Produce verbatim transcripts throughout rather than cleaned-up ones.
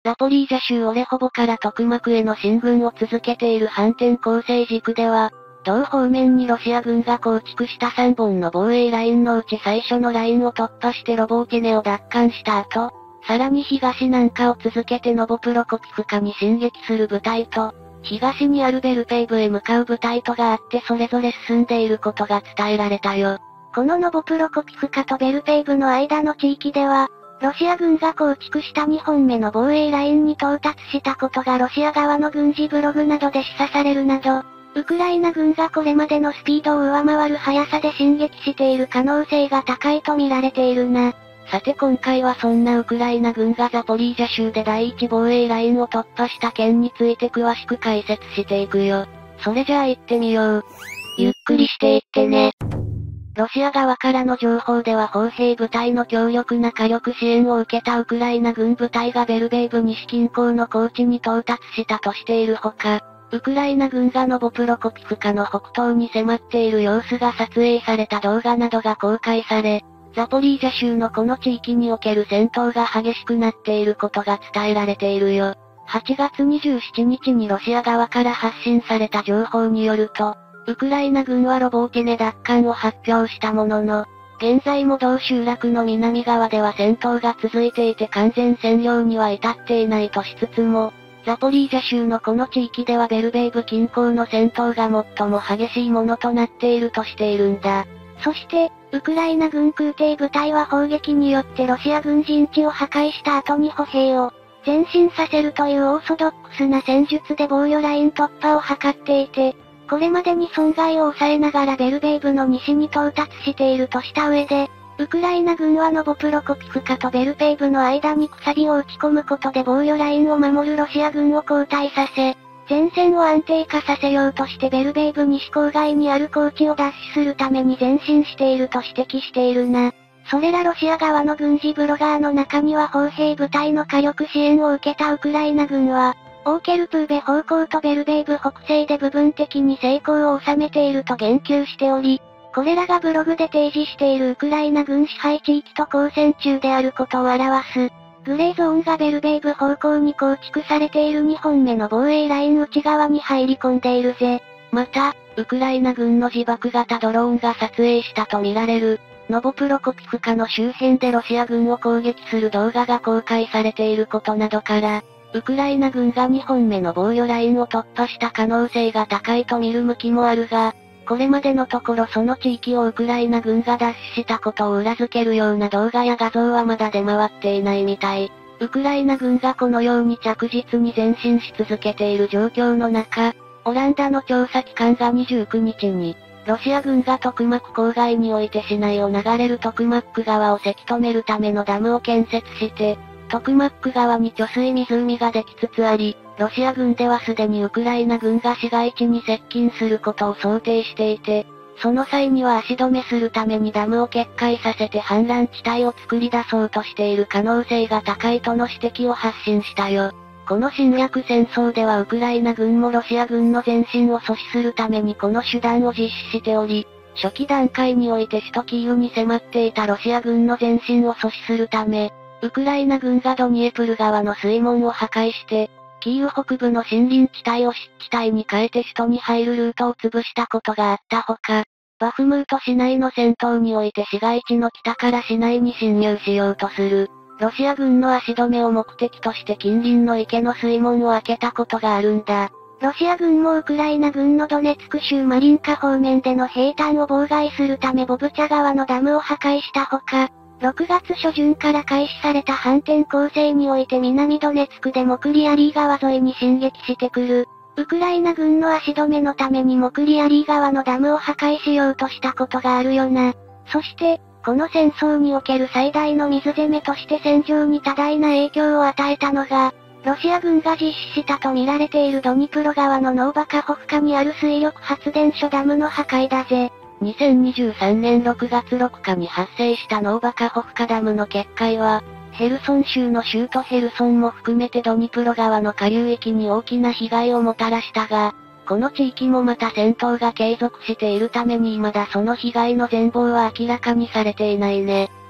ザポリージャ州オレホボからトクマクへの進軍を続けている反転攻勢軸では、同方面にロシア軍が構築したさんぼんの防衛ラインのうち最初のラインを突破してロボーティネを奪還した後、さらに東南下を続けてノボプロコピフカに進撃する部隊と、東にあるベルペイブへ向かう部隊とがあってそれぞれ進んでいることが伝えられたよ。 このノボプロコピフカとベルペイブの間の地域では、ロシア軍が構築したにほんめの防衛ラインに到達したことがロシア側の軍事ブログなどで示唆されるなど、ウクライナ軍がこれまでのスピードを上回る速さで進撃している可能性が高いと見られているな。 さて今回はそんなウクライナ軍がザポリージャ州で第一防衛ラインを突破した件について詳しく解説していくよ。それじゃあ行ってみよう。 ゆっくりしていってね。 ロシア側からの情報では砲兵部隊の強力な火力支援を受けたウクライナ軍部隊がベルベイブ西近郊の高地に到達したとしているほか、ウクライナ軍がノボプロコピフカの北東に迫っている様子が撮影された動画などが公開され、ザポリージャ州のこの地域における戦闘が激しくなっていることが伝えられているよ。はちがつにじゅうしちにちにロシア側から発信された情報によると、ウクライナ軍はロボーティネ奪還を発表したものの、現在も同集落の南側では戦闘が続いていて完全占領には至っていないとしつつも、ザポリージャ州のこの地域ではベルベイブ近郊の戦闘が最も激しいものとなっているとしているんだ。 そして、ウクライナ軍空挺部隊は砲撃によってロシア軍陣地を破壊した後に歩兵を前進させるというオーソドックスな戦術で防御ライン突破を図っていて、これまでに損害を抑えながらベルベイブの西に到達しているとした上で、ウクライナ軍はノボプロコピフカとベルペイブの間にくさびを打ち込むことで防御ラインを守るロシア軍を後退させ、前線を安定化させようとしてベルベイブ西郊外にある高地を奪取するために前進していると指摘しているな。それらロシア側の軍事ブロガーの中には砲兵部隊の火力支援を受けたウクライナ軍は、オーケルプーベ方向とベルベイブ北西で部分的に成功を収めていると言及しており、これらがブログで提示しているウクライナ軍支配地域と交戦中であることを表す。グレーゾーンがベルベイブ方向に構築されているにほんめの防衛ライン内側に入り込んでいるぜ。 また、ウクライナ軍の自爆型ドローンが撮影したとみられる、ノボプロコピフカの周辺でロシア軍を攻撃する動画が公開されていることなどから、ウクライナ軍がにほんめの防御ラインを突破した可能性が高いと見る向きもあるが、これまでのところその地域をウクライナ軍が奪取したことを裏付けるような動画や画像はまだ出回っていないみたい。ウクライナ軍がこのように着実に前進し続けている状況の中、オランダの調査機関がにじゅうくにちに、ロシア軍がトクマク郊外において市内を流れるトクマック川をせき止めるためのダムを建設して、トクマック川に貯水湖ができつつあり、ロシア軍ではすでにウクライナ軍が市街地に接近することを想定していて、その際には足止めするためにダムを決壊させて氾濫地帯を作り出そうとしている可能性が高いとの指摘を発信したよ。この侵略戦争ではウクライナ軍もロシア軍の前進を阻止するためにこの手段を実施しており、初期段階において首都キーウに迫っていたロシア軍の前進を阻止するため、ウクライナ軍がドニエプル川の水門を破壊して、キーウ北部の森林地帯を湿地帯に変えて首都に入るルートを潰したことがあったほか、バフムート市内の戦闘において市街地の北から市内に侵入しようとする、ロシア軍の足止めを目的として近隣の池の水門を開けたことがあるんだ。 ロシア軍もウクライナ軍のドネツク州マリンカ方面での兵站を妨害するためボブチャ川のダムを破壊したほか、ろくがつしょじゅんから開始された反転攻勢において南ドネツクでモクリアリー川沿いに進撃してくる。ウクライナ軍の足止めのためにモクリアリー川のダムを破壊しようとしたことがあるよな。そして、この戦争における最大の水攻めとして戦場に多大な影響を与えたのが、ロシア軍が実施したと見られているドニプロ川のノーバカホフカにある水力発電所ダムの破壊だぜ。 にせんにじゅうさんねんろくがつろくかに発生したノーバカホフカダムの決壊は、ヘルソン州の州都ヘルソンも含めてドニプロ川の下流域に大きな被害をもたらしたが、この地域もまた戦闘が継続しているために未だその被害の全貌は明らかにされていないね。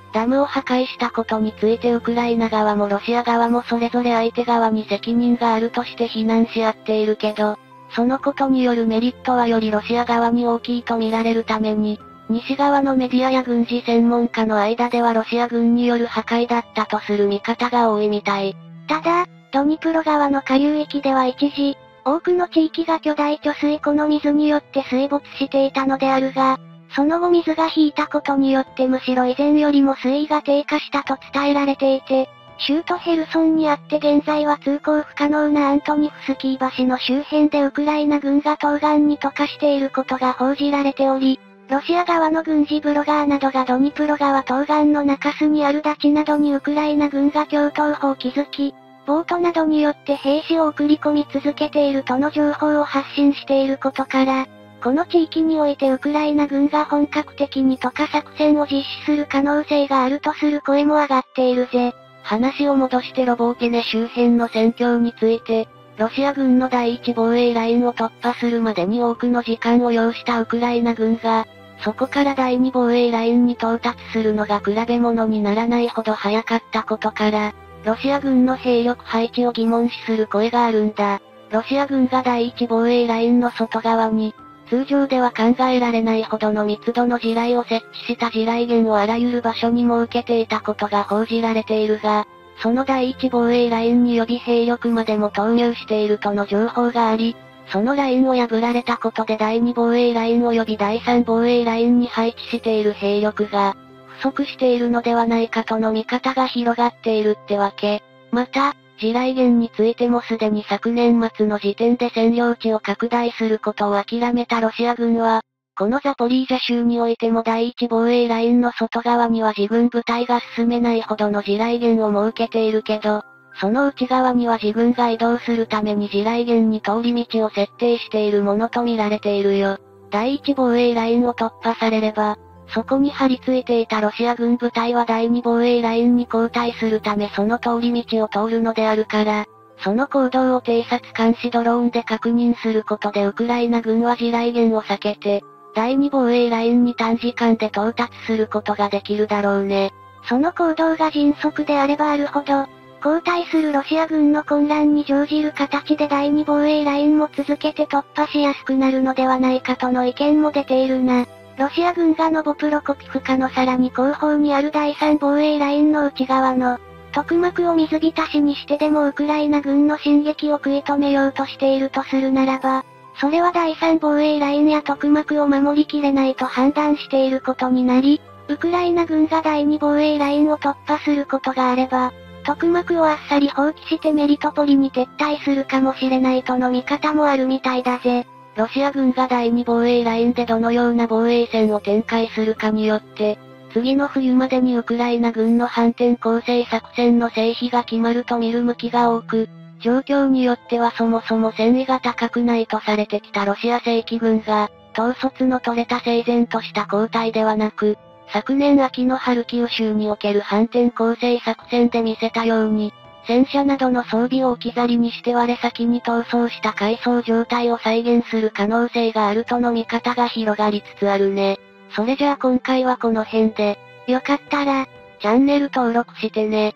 ダムを破壊したことについてウクライナ側もロシア側もそれぞれ相手側に責任があるとして非難し合っているけど、そのことによるメリットはよりロシア側に大きいと見られるために、西側のメディアや軍事専門家の間ではロシア軍による破壊だったとする見方が多いみたい。 ただ、ドニプロ川の下流域では一時、多くの地域が巨大貯水湖の水によって水没していたのであるが、その後水が引いたことによってむしろ以前よりも水位が低下したと伝えられていて、州都ヘルソンにあって現在は通行不可能なアントニフスキー橋の周辺でウクライナ軍が東岸に溶かしていることが報じられており、ロシア側の軍事ブロガーなどがドニプロ川東岸の中州にあるダチなどにウクライナ軍が共闘砲を築き、ボートなどによって兵士を送り込み続けているとの情報を発信していることから、この地域においてウクライナ軍が本格的に渡河作戦を実施する可能性があるとする声も上がっているぜ。 話を戻してロボーテネ周辺の戦況について、ロシア軍の第一防衛ラインを突破するまでに多くの時間を要したウクライナ軍が、そこから第二防衛ラインに到達するのが比べ物にならないほど早かったことから、ロシア軍の兵力配置を疑問視する声があるんだ。ロシア軍が第一防衛ラインの外側に、通常では考えられないほどの密度の地雷を設置した地雷原をあらゆる場所に設けていたことが報じられているが、その第一防衛ラインに予備兵力までも投入しているとの情報があり、そのラインを破られたことで第二防衛ライン及び第三防衛ラインに配置している兵力が、不足しているのではないかとの見方が広がっているってわけ。また、地雷原についてもすでに昨年末の時点で占領地を拡大することを諦めたロシア軍は、このザポリージャ州においても第一防衛ラインの外側には自軍部隊が進めないほどの地雷原を設けているけど、その内側には自軍が移動するために地雷原に通り道を設定しているものと見られているよ。第一防衛ラインを突破されれば、そこに張り付いていたロシア軍部隊は第二防衛ラインに後退するためその通り道を通るのであるから、その行動を偵察監視ドローンで確認することでウクライナ軍は地雷原を避けて、第二防衛ラインに短時間で到達することができるだろうね。 その行動が迅速であればあるほど、後退するロシア軍の混乱に乗じる形で第二防衛ラインも続けて突破しやすくなるのではないかとの意見も出ているな。ロシア軍がノボプロコピフカのさらに後方にある第三防衛ラインの内側の、特膜を水浸しにしてでもウクライナ軍の進撃を食い止めようとしているとするならば、それは第三防衛ラインや特膜を守りきれないと判断していることになり、ウクライナ軍が第二防衛ラインを突破することがあれば、特膜をあっさり放棄してメリトポリに撤退するかもしれないとの見方もあるみたいだぜ。 ロシア軍が第二防衛ラインでどのような防衛線を展開するかによって、次の冬までにウクライナ軍の反転攻勢作戦の成否が決まると見る向きが多く、状況によってはそもそも戦意が高くないとされてきたロシア正規軍が、統率の取れた整然とした交代ではなく、昨年秋のハルキウ州における反転攻勢作戦で見せたように、戦車などの装備を置き去りにして我先に逃走した回想状態を再現する可能性があるとの見方が広がりつつあるね。それじゃあ今回はこの辺で、よかったら、チャンネル登録してね。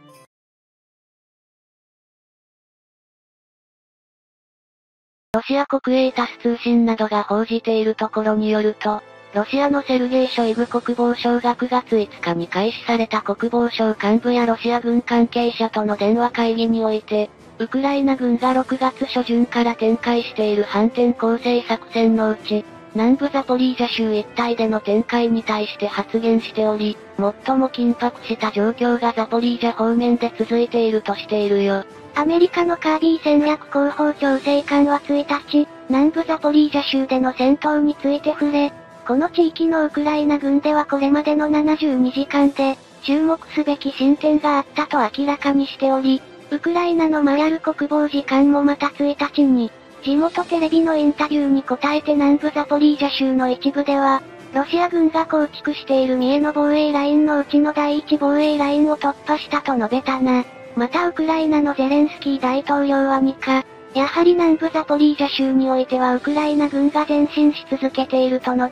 ロシア国営タス通信などが報じているところによると、ロシアのセルゲイ・ショイグ国防相がくがついつかに開始された国防省幹部やロシア軍関係者との電話会議において、ウクライナ軍がろくがつ初旬から展開している反転攻勢作戦のうち、南部ザポリージャ州一帯での展開に対して発言しており、最も緊迫した状況がザポリージャ方面で続いているとしているよ。 アメリカのカービー戦略広報調整官はついたち、南部ザポリージャ州での戦闘について触れ、この地域のウクライナ軍ではこれまでのななじゅうにじかんで、注目すべき進展があったと明らかにしており、ウクライナのマリャル国防次官もまたついたちに、地元テレビのインタビューに答えて南部ザポリージャ州の一部では、ロシア軍が構築している三重の防衛ラインのうちの第一防衛ラインを突破したと述べたな。またウクライナのゼレンスキー大統領はにか、やはり南部ザポリージャ州においてはウクライナ軍が前進し続けていると述べ、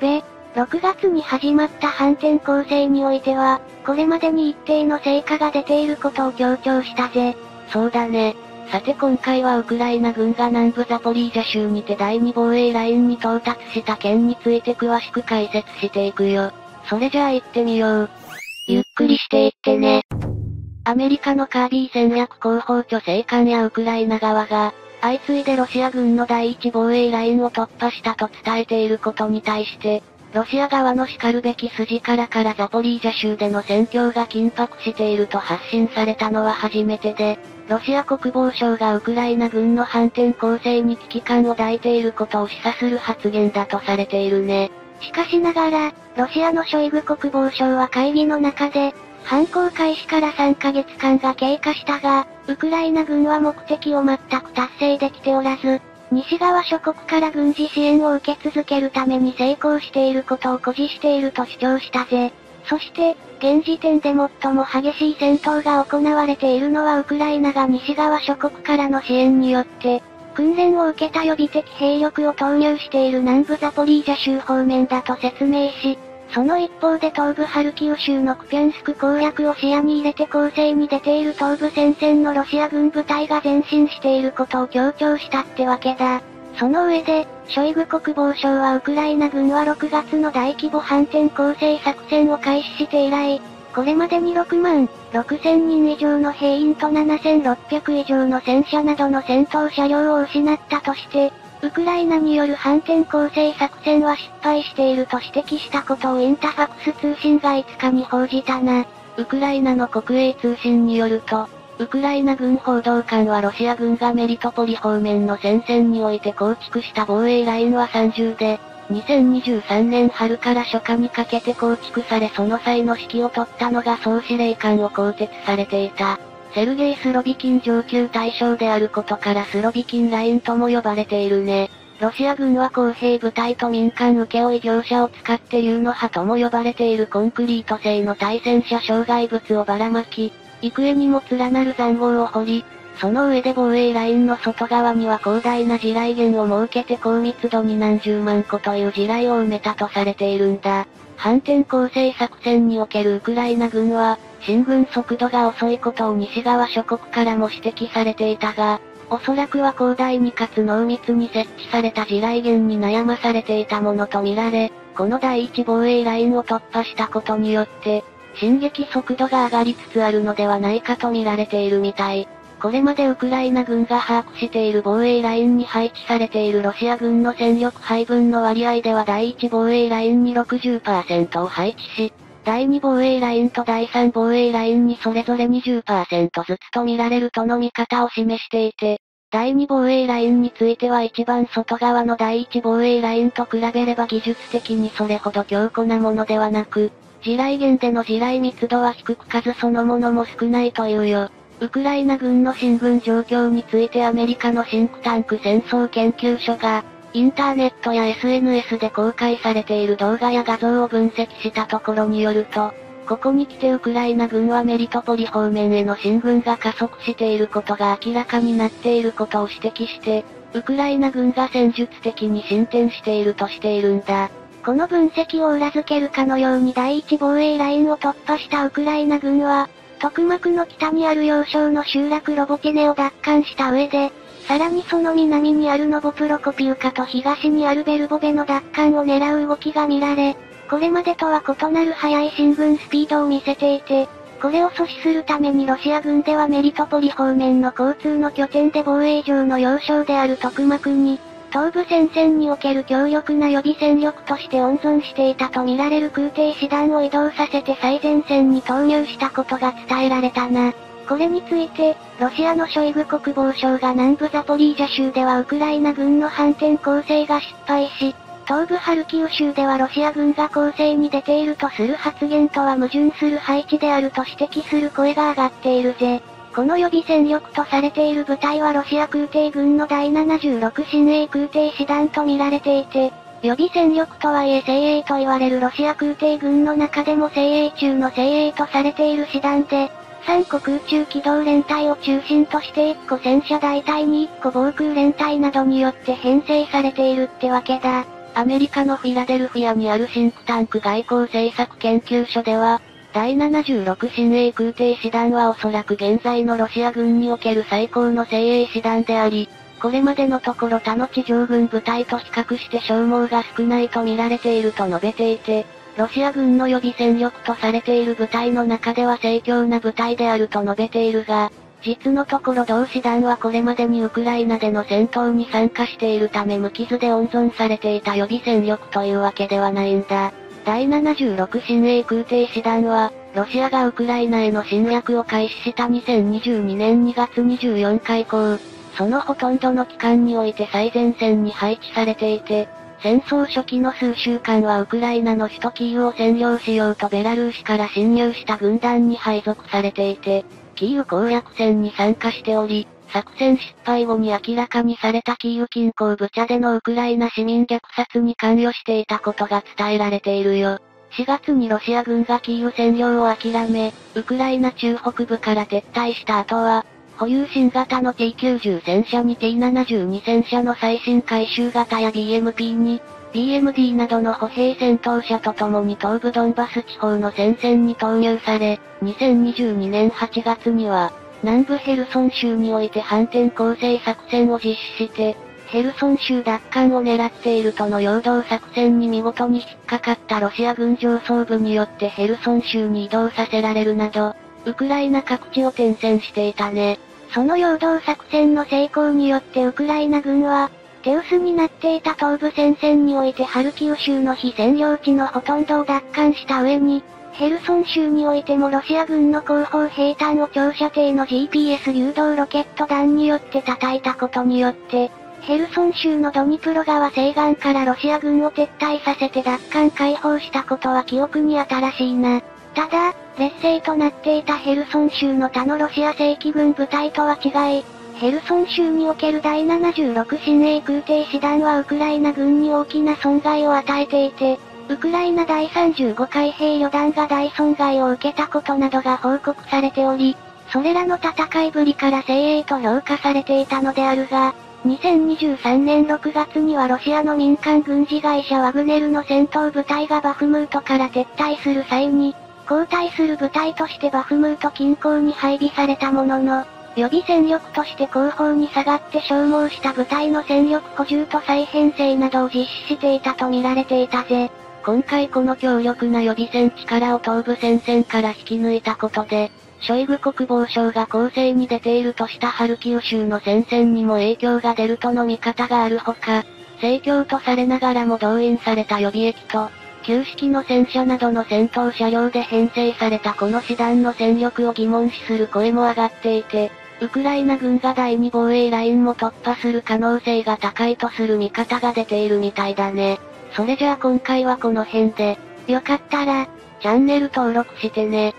ろくがつに始まった反転攻勢においては、これまでに一定の成果が出ていることを強調したぜ。 そうだね。さて今回はウクライナ軍が南部ザポリージャ州にて第二防衛ラインに到達した件について詳しく解説していくよ。それじゃあ行ってみよう。 ゆっくりしていってね。 アメリカのカービー戦略広報調整官やウクライナ側が、相次いでロシア軍の第一防衛ラインを突破したと伝えていることに対して、ロシア側の叱るべき筋からからザポリージャ州での戦況が緊迫していると発信されたのは初めてで、ロシア国防省がウクライナ軍の反転攻勢に危機感を抱いていることを示唆する発言だとされているね。 しかしながら、ロシアのショイグ国防相は会議の中で、反攻開始からさんかげつかんが経過したが、ウクライナ軍は目的を全く達成できておらず、西側諸国から軍事支援を受け続けるために成功していることを誇示していると主張したぜ。そして、現時点で最も激しい戦闘が行われているのはウクライナが西側諸国からの支援によって、訓練を受けた予備的兵力を投入している南部ザポリージャ州方面だと説明し、その一方で東部ハルキウ州のクピャンスク攻略を視野に入れて攻勢に出ている東部戦線のロシア軍部隊が前進していることを強調したってわけだ。その上で、ショイグ国防相はウクライナ軍はろくがつの大規模反転攻勢作戦を開始して以来、これまでにろくまんろくせんにん以上の兵員とななせんろっぴゃく以上の戦車などの戦闘車両を失ったとして、ウクライナによる反転攻勢作戦は失敗していると指摘したことをインタファクス通信がいつかに報じたな。 ウクライナの国営通信によると、ウクライナ軍報道官はロシア軍がメリトポリ方面の戦線において構築した防衛ラインはさんじゅうで、にせんにじゅうさんねん春から初夏にかけて構築されその際の指揮を執ったのが総司令官を更迭されていた。セルゲイ・スロビキン上級大将であることからスロビキンラインとも呼ばれているね。ロシア軍は公兵部隊と民間請負業者を使って竜の歯とも呼ばれているコンクリート製の対戦車障害物をばらまき、幾重にも連なる塹壕を掘り、その上で防衛ラインの外側には広大な地雷原を設けて高密度に何十万個という地雷を埋めたとされているんだ。反転攻勢作戦におけるウクライナ軍は、進軍速度が遅いことを西側諸国からも指摘されていたが、おそらくは広大にかつ濃密に設置された地雷原に悩まされていたものとみられ、この第一防衛ラインを突破したことによって、進撃速度が上がりつつあるのではないかと見られているみたい。これまでウクライナ軍が把握している防衛ラインに配置されているロシア軍の戦力配分の割合では第一防衛ラインに ろくじゅっパーセント を配置し、第二防衛ラインと第三防衛ラインにそれぞれ にじゅっパーセント ずつと見られるとの見方を示していて、第二防衛ラインについては一番外側の第一防衛ラインと比べれば技術的にそれほど強固なものではなく、地雷原での地雷密度は低く数そのものも少ないというよ。ウクライナ軍の進軍状況についてアメリカのシンクタンク戦争研究所が、インターネットや エスエヌエス で公開されている動画や画像を分析したところによると、ここに来てウクライナ軍はメリトポリ方面への進軍が加速していることが明らかになっていることを指摘して、ウクライナ軍が戦術的に進展しているとしているんだ。 この分析を裏付けるかのように第一防衛ラインを突破したウクライナ軍は、トクマクの北にある要衝の集落ロボティネを奪還した上で、さらにその南にあるノボプロコピウカと東にあるベルボベの奪還を狙う動きが見られ、これまでとは異なる速い進軍スピードを見せていて、これを阻止するためにロシア軍ではメリトポリ方面の交通の拠点で防衛上の要衝であるトクマクに、東部戦線における強力な予備戦力として温存していたとみられる空挺師団を移動させて最前線に投入したことが伝えられたな。これについて、ロシアのショイグ国防相が南部ザポリージャ州ではウクライナ軍の反転攻勢が失敗し、東部ハルキウ州ではロシア軍が攻勢に出ているとする発言とは矛盾する配置であると指摘する声が上がっているぜ。この予備戦力とされている部隊はロシア空挺軍のだいななじゅうろく親衛空挺師団と見られていて、予備戦力とはいえ精鋭と言われるロシア空挺軍の中でも精鋭中の精鋭とされている師団で、さんこ空中機動連隊を中心としていっこ戦車大隊にいっこ防空連隊などによって編成されているってわけだ。 アメリカのフィラデルフィアにあるシンクタンク外交政策研究所では、第ななじゅうろく親衛空挺師団はおそらく現在のロシア軍における最高の精鋭師団であり、これまでのところ他の地上軍部隊と比較して消耗が少ないと見られていると述べていて、ロシア軍の予備戦力とされている部隊の中では盛況な部隊であると述べているが、実のところ同師団はこれまでにウクライナでの戦闘に参加しているため無傷で温存されていた予備戦力というわけではないんだ。第ななじゅうろく親衛空挺師団は、ロシアがウクライナへの侵略を開始したにせんにじゅうにねんにがつにじゅうよっか以降、そのほとんどの期間において最前線に配置されていて、戦争初期の数週間はウクライナの首都キーウを占領しようとベラルーシから侵入した軍団に配属されていて、キーウ攻略戦に参加しており、作戦失敗後に明らかにされたキーウ近郊ブチャでのウクライナ市民虐殺に関与していたことが伝えられているよ。しがつにロシア軍がキーウ占領を諦め、ウクライナ中北部から撤退した後は、保有新型の ティーきゅうじゅう 戦車に ティーななじゅうに 戦車の最新回収型や ビーエムピーに、ビーエムディー などの歩兵戦闘車とともに東部ドンバス地方の戦線に投入され、にせんにじゅうにねんはちがつには、南部ヘルソン州において反転攻勢作戦を実施して、ヘルソン州奪還を狙っているとの陽動作戦に見事に引っかかったロシア軍上層部によってヘルソン州に移動させられるなど、ウクライナ各地を転戦していたね。 その陽動作戦の成功によってウクライナ軍は、手薄になっていた東部戦線においてハルキウ州の非占領地のほとんどを奪還した上に、ヘルソン州においてもロシア軍の後方兵隊を長射程の ジーピーエス 誘導ロケット弾によって叩いたことによって、ヘルソン州のドニプロ川西岸からロシア軍を撤退させて奪還解放したことは記憶に新しいな。ただ、劣勢となっていたヘルソン州の他のロシア正規軍部隊とは違い、ヘルソン州における第ななじゅうろく親衛空挺師団はウクライナ軍に大きな損害を与えていて、ウクライナ第さんじゅうご海兵旅団が大損害を受けたことなどが報告されており、それらの戦いぶりから精鋭と評価されていたのであるが、にせんにじゅうさんねんろくがつにはロシアの民間軍事会社ワグネルの戦闘部隊がバフムートから撤退する際に、後退する部隊としてバフムート近郊に配備されたものの、予備戦力として後方に下がって消耗した部隊の戦力補充と再編成などを実施していたと見られていたぜ。 今回この強力な予備戦力を東部戦線から引き抜いたことで、ショイグ国防相が攻勢に出ているとしたハルキウ州の戦線にも影響が出るとの見方があるほか、盛況とされながらも動員された予備役と、旧式の戦車などの戦闘車両で編成されたこの師団の戦力を疑問視する声も上がっていて、ウクライナ軍が第二防衛ラインも突破する可能性が高いとする見方が出ているみたいだね。それじゃあ今回はこの辺で、 よかったら、 チャンネル登録してね。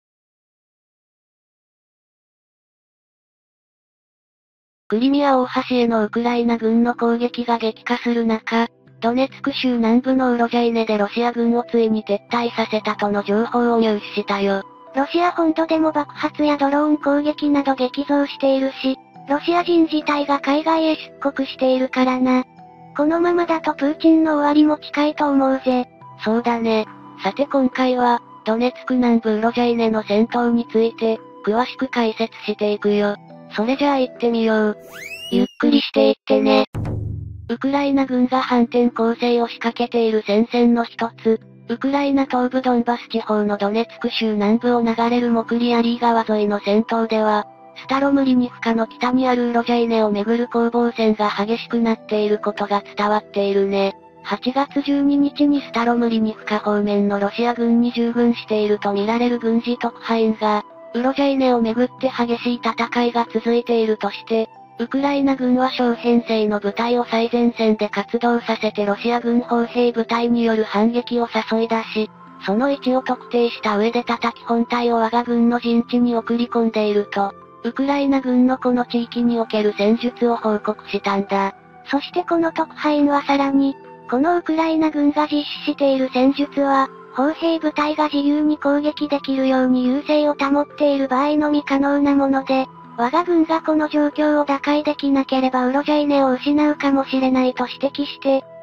クリミア大橋へのウクライナ軍の攻撃が激化する中、ドネツク州南部のウロジャイネでロシア軍をついに撤退させたとの情報を入手したよ。 ロシア本土でも爆発やドローン攻撃など激増しているし、ロシア人自体が海外へ出国しているからな。このままだとプーチンの終わりも近いと思うぜ。 そうだね。さて今回は、ドネツク南部ウロジャイネの戦闘について、詳しく解説していくよ。それじゃあ行ってみよう。 ゆっくりしていってね。 ウクライナ軍が反転攻勢を仕掛けている戦線の一つ、ウクライナ東部ドンバス地方のドネツク州南部を流れるモクリアリー川沿いの戦闘では、スタロムリニフカの北にあるウロジャイネをめぐる攻防戦が激しくなっていることが伝わっているね。はちがつじゅうににちにスタロムリニフカ方面のロシア軍に従軍しているとみられる軍事特派員が、ウロジャイネをめぐって激しい戦いが続いているとして、ウクライナ軍は小編成の部隊を最前線で活動させてロシア軍砲兵部隊による反撃を誘い出し、その位置を特定した上で叩き本体を我が軍の陣地に送り込んでいると、ウクライナ軍のこの地域における戦術を報告したんだ。 そしてこの特派員はさらに、このウクライナ軍が実施している戦術は、砲兵部隊が自由に攻撃できるように優勢を保っている場合のみ可能なもので、我が軍がこの状況を打開できなければウロジャイネを失うかもしれないと指摘して、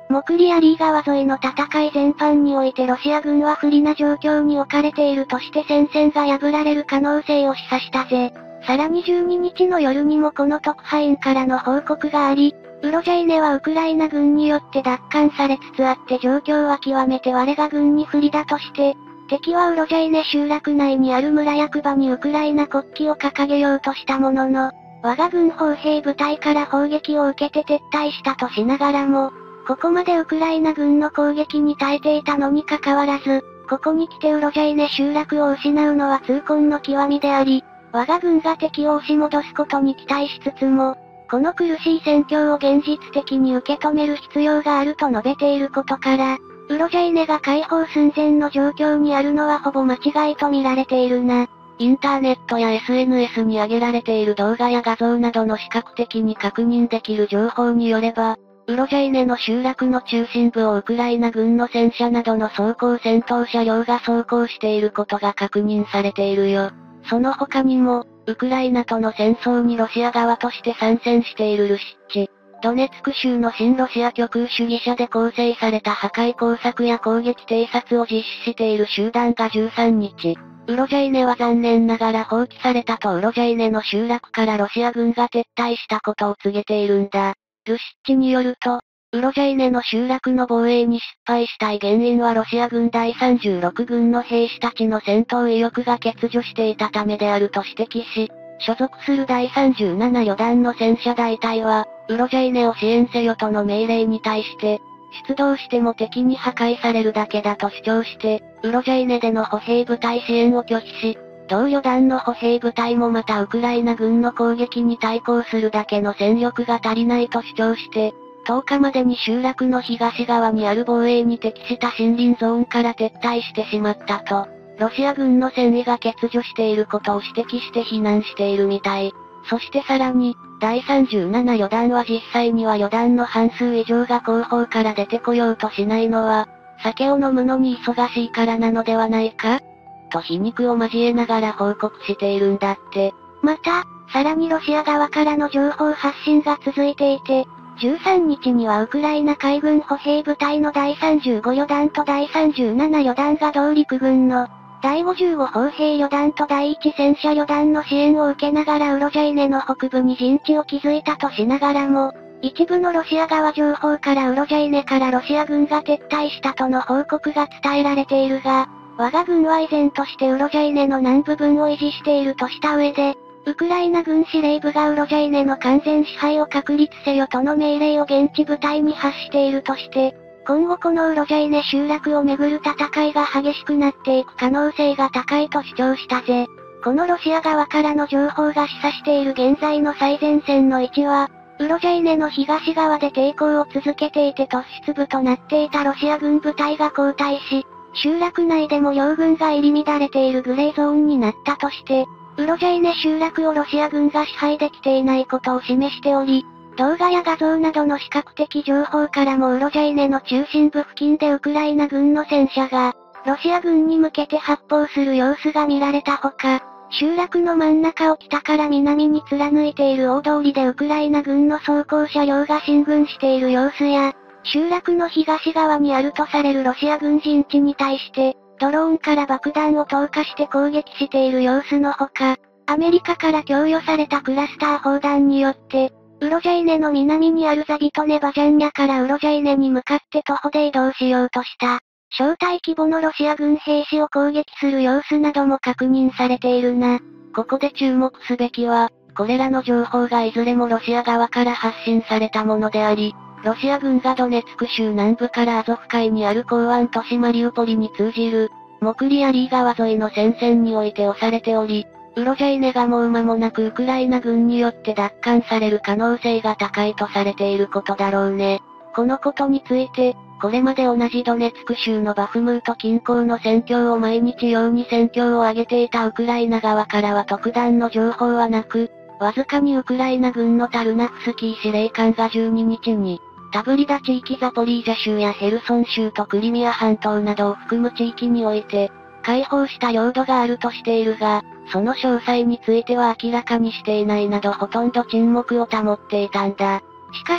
モクリアリー川沿いの戦い全般においてロシア軍は不利な状況に置かれているとして戦線が破られる可能性を示唆したぜ。さらにじゅうににちの夜にもこの特派員からの報告があり、ウロジャイネはウクライナ軍によって奪還されつつあって状況は極めて我が軍に不利だとして、敵はウロジャイネ集落内にある村役場にウクライナ国旗を掲げようとしたものの、我が軍砲兵部隊から砲撃を受けて撤退したとしながらも、ここまでウクライナ軍の攻撃に耐えていたのに関わらず、ここに来てウロジャイネ集落を失うのは痛恨の極みであり、我が軍が敵を押し戻すことに期待しつつも、この苦しい戦況を現実的に受け止める必要があると述べていることから、ウロジャイネが解放寸前の状況にあるのはほぼ間違いと見られているな。 インターネットや エスエヌエス に上げられている動画や画像などの視覚的に確認できる情報によれば、ウロジャイネの集落の中心部をウクライナ軍の戦車などの装甲戦闘車両が走行していることが確認されているよ。その他にも、ウクライナとの戦争にロシア側として参戦しているルシッチ、ドネツク州の親ロシア極右主義者で構成された破壊工作や攻撃偵察を実施している集団がじゅうさんにち、ウロジャイネは残念ながら放棄されたとウロジャイネの集落からロシア軍が撤退したことを告げているんだ。ルシッチによると、ウロジャイネの集落の防衛に失敗したい原因はロシア軍だいさんじゅうろくぐんの兵士たちの戦闘意欲が欠如していたためであると指摘し、所属するだいさんじゅうなな旅団の戦車大隊は、ウロジャイネを支援せよとの命令に対して、出動しても敵に破壊されるだけだと主張して、ウロジャイネでの歩兵部隊支援を拒否し、同旅団の歩兵部隊もまたウクライナ軍の攻撃に対抗するだけの戦力が足りないと主張して、とおかまでに集落の東側にある防衛に適した森林ゾーンから撤退してしまったと、ロシア軍の戦意が欠如していることを指摘して非難しているみたい。そしてさらに、だいさんじゅうなな旅団は実際には旅団の半数以上が後方から出てこようとしないのは、酒を飲むのに忙しいからなのではないかと皮肉を交えながら報告しているんだって。 また、さらにロシア側からの情報発信が続いていて、じゅうさんにちにはウクライナ海軍歩兵部隊のだいさんじゅうご旅団とだいさんじゅうなな旅団が同陸軍のだいごじゅうご砲兵旅団とだいいち戦車旅団の支援を受けながらウロジャイネの北部に陣地を築いたとしながらも、一部のロシア側情報からウロジャイネからロシア軍が撤退したとの報告が伝えられているが、我が軍は依然としてウロジャイネの南部分を維持しているとした上で、ウクライナ軍司令部がウロジャイネの完全支配を確立せよとの命令を現地部隊に発しているとして、今後このウロジャイネ集落をめぐる戦いが激しくなっていく可能性が高いと主張したぜ。このロシア側からの情報が示唆している現在の最前線の位置は、ウロジャイネの東側で抵抗を続けていて突出部となっていたロシア軍部隊が後退し、集落内でも両軍が入り乱れているグレーゾーンになったとして、ウロジャイネ集落をロシア軍が支配できていないことを示しており、動画や画像などの視覚的情報からもウロジャイネの中心部付近でウクライナ軍の戦車が、ロシア軍に向けて発砲する様子が見られたほか、集落の真ん中を北から南に貫いている大通りでウクライナ軍の装甲車両が進軍している様子や、集落の東側にあるとされるロシア軍陣地に対して、ドローンから爆弾を投下して攻撃している様子のほか、アメリカから供与されたクラスター砲弾によって、ウロジャイネの南にあるザビトネバジャンニャからウロジャイネに向かって徒歩で移動しようとした、小隊規模のロシア軍兵士を攻撃する様子なども確認されているな。 ここで注目すべきは、これらの情報がいずれもロシア側から発信されたものであり、ロシア軍がドネツク州南部からアゾフ海にある港湾都市マリウポリに通じる、モクリアリー川沿いの戦線において押されており、ウロジャイネがもう間もなくウクライナ軍によって奪還される可能性が高いとされていることだろうね。このことについて、これまで同じドネツク州のバフムート近郊の戦況を毎日ように戦況を上げていたウクライナ側からは特段の情報はなく、わずかにウクライナ軍のタルナフスキー司令官がじゅうににちに、タブリダ地域ザポリージャ州やヘルソン州とクリミア半島などを含む地域において、解放した領土があるとしているが、その詳細については明らかにしていないなどほとんど沈黙を保っていたんだ。 しかし、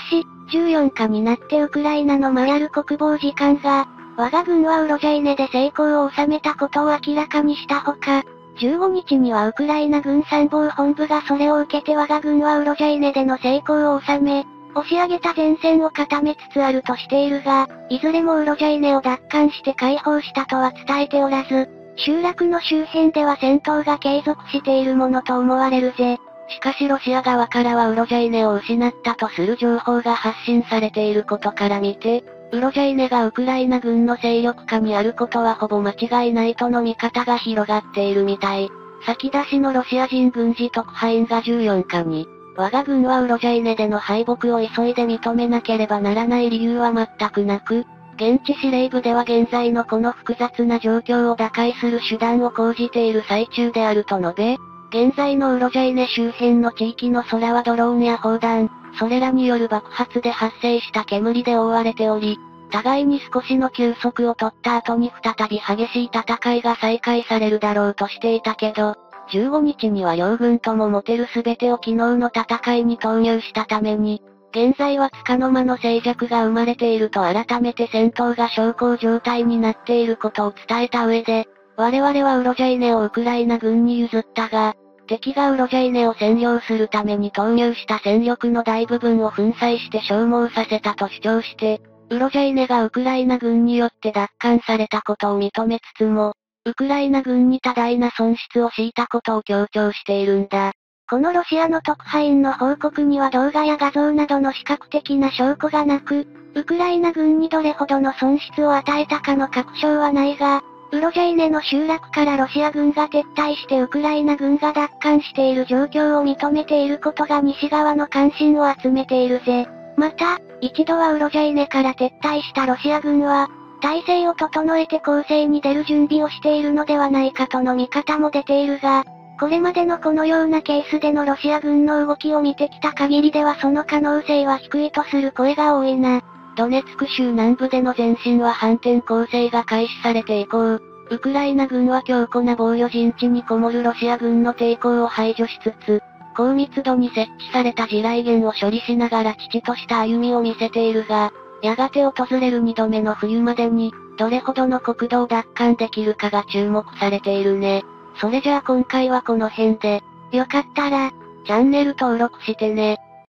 じゅうよっかになってウクライナのマヤル国防次官が、我が軍はウロジャイネで成功を収めたことを明らかにしたほか、じゅうごにちにはウクライナ軍参謀本部がそれを受けて我が軍はウロジャイネでの成功を収め、押し上げた前線を固めつつあるとしているが、いずれもウロジャイネを奪還して解放したとは伝えておらず、集落の周辺では戦闘が継続しているものと思われるぜ。 しかしロシア側からはウロジャイネを失ったとする情報が発信されていることから見て、ウロジャイネがウクライナ軍の勢力下にあることはほぼ間違いないとの見方が広がっているみたい。先出しのロシア人軍事特派員がじゅうよっかに、我が軍はウロジャイネでの敗北を急いで認めなければならない理由は全くなく、現地司令部では現在のこの複雑な状況を打開する手段を講じている最中であると述べ、現在のウロジャイネ周辺の地域の空はドローンや砲弾、それらによる爆発で発生した煙で覆われており、互いに少しの休息を取った後に再び激しい戦いが再開されるだろうとしていたけど、じゅうごにちには両軍とも持てる全てを昨日の戦いに投入したために、現在は束の間の静寂が生まれていると改めて戦闘が小康状態になっていることを伝えた上で、我々はウロジャイネをウクライナ軍に譲ったが、敵がウロジャイネを占領するために投入した戦力の大部分を粉砕して消耗させたと主張して、ウロジャイネがウクライナ軍によって奪還されたことを認めつつも、ウクライナ軍に多大な損失を強いたことを強調しているんだ。 このロシアの特派員の報告には動画や画像などの視覚的な証拠がなく、ウクライナ軍にどれほどの損失を与えたかの確証はないが、ウロジャイネの集落からロシア軍が撤退してウクライナ軍が奪還している状況を認めていることが西側の関心を集めているぜ。また、一度はウロジャイネから撤退したロシア軍は、体制を整えて攻勢に出る準備をしているのではないかとの見方も出ているが、これまでのこのようなケースでのロシア軍の動きを見てきた限りではその可能性は低いとする声が多いな。 ドネツク州南部での前進は反転攻勢が開始されて以降、ウクライナ軍は強固な防御陣地にこもるロシア軍の抵抗を排除しつつ、高密度に設置された地雷原を処理しながら遅々とした歩みを見せているが、やがて訪れるにどめの冬までに、どれほどの国土を奪還できるかが注目されているね。それじゃあ今回はこの辺で、 よかったら、 チャンネル登録してね。